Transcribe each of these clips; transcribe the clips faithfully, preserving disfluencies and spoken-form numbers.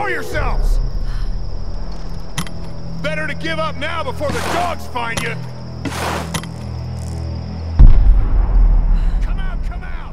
yourselves! Better to give up now before the dogs find you! Come out, come out!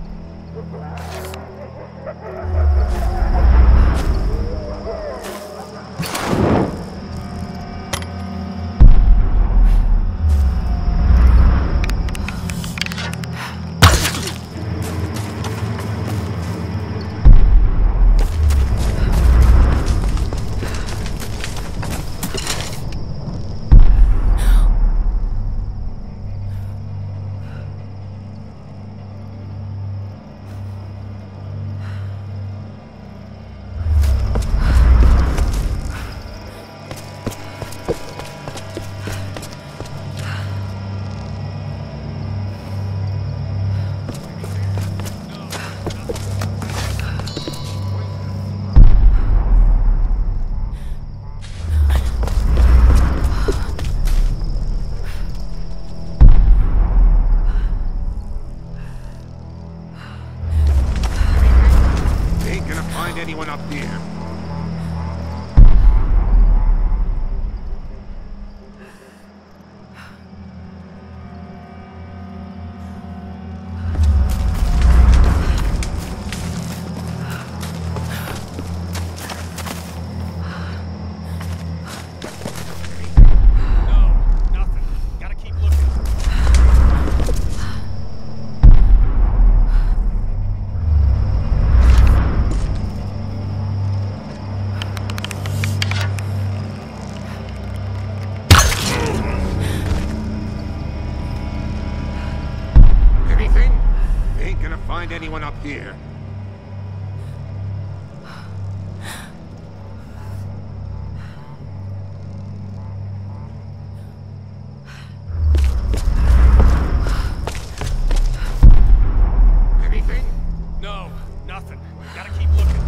Anyone up here? Find anyone up here? Anything? No, nothing. Gotta keep looking.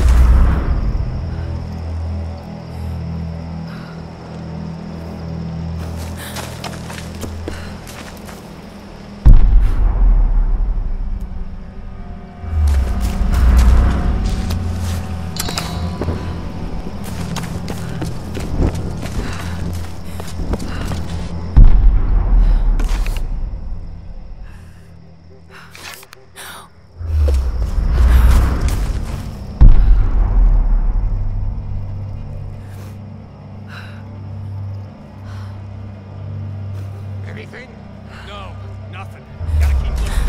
Anything? No, nothing. Gotta keep looking.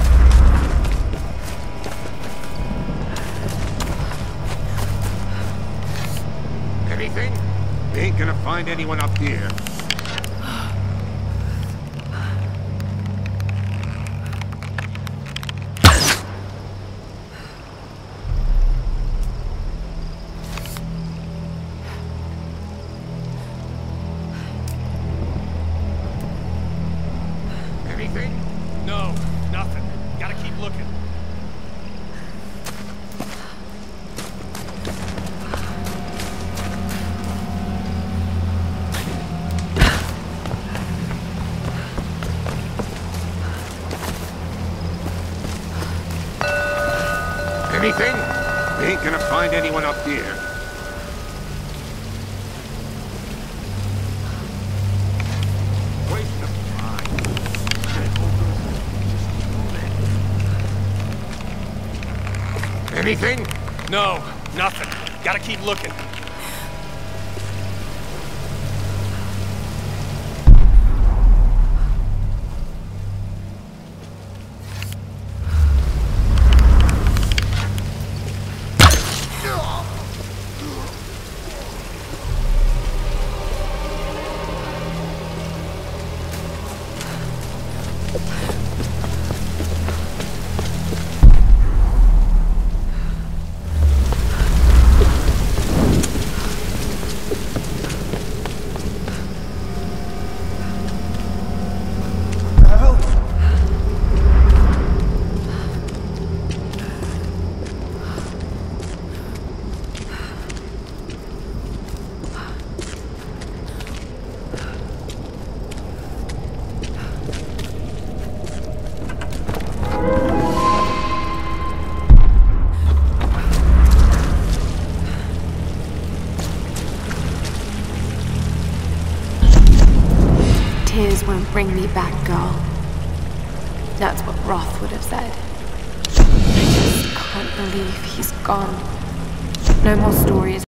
Anything? We ain't gonna find anyone up here. Anything? No, nothing. Gotta keep looking. Anything? We ain't gonna find anyone up here. Waste of time. Anything? No, nothing. Gotta keep looking. Tears won't bring me back, girl. That's what Roth would have said. I just can't believe he's gone. No more stories.